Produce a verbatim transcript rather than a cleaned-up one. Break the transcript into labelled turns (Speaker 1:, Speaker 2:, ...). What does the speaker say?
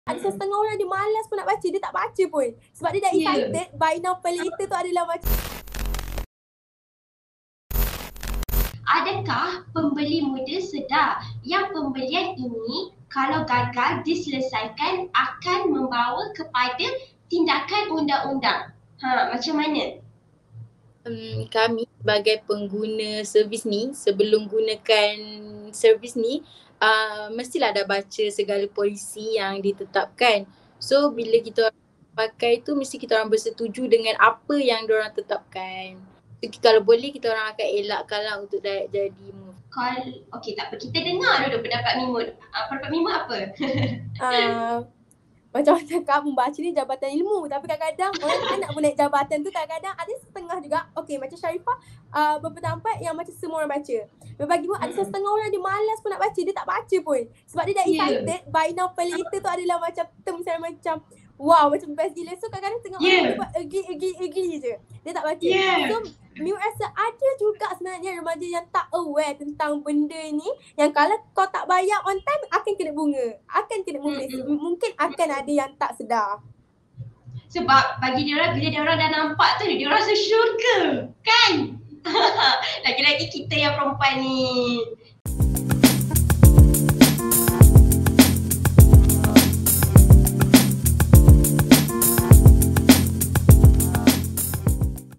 Speaker 1: Ada
Speaker 2: Mm.
Speaker 1: setengah orang dia malas pun nak baca, dia tak baca pun. Sebab dia dah
Speaker 2: Ya.
Speaker 1: excited, buy now pay later tu adalah macam
Speaker 2: Adakah pembeli muda sedar yang pembelian ini kalau gagal diselesaikan akan membawa kepada tindakan undang-undang? Ha, macam mana?
Speaker 3: Um, kami sebagai pengguna servis ni, sebelum gunakan servis ni, uh, mestilah dah baca segala polisi yang ditetapkan. So bila kita pakai tu mesti kita orang bersetuju dengan apa yang diorang tetapkan. So, kalau boleh kita orang akan elakkanlah untuk da- jadi move.
Speaker 2: Kalau okey tak apa, kita dengar dulu pendapat Mimut. Uh, pendapat Mimut apa?
Speaker 1: uh, macam orang cakap membaca ni jabatan ilmu, tapi kadang-kadang orang tak nak pun naik jabatan tu, kadang-kadang ada setengah juga. Okey, macam Sharifah uh, berpendapat yang macam semua orang baca. Bagi mu ada setengah orang dia malas pun nak baca, dia tak baca pun. Sebab dia dah
Speaker 2: Ya.
Speaker 1: excited, buy now pay later tu adalah macam term misalnya macam wow, macam best gila. So kadang-kadang tengok
Speaker 2: Ya.
Speaker 1: orang dia buat agree, agree, agree je. Dia tak baca.
Speaker 2: Ya.
Speaker 1: So Miu rasa ada juga sebenarnya remaja yang tak aware tentang benda ni, yang kalau kau tak bayar on time akan kena bunga, akan kena munglis.
Speaker 2: Mm-mm.
Speaker 1: Mungkin akan ada yang tak sedar.
Speaker 2: Sebab bagi dia orang, bila dia orang dah nampak tu, dia orang rasa syurga, kan? Lagi-lagi kita yang perempuan ni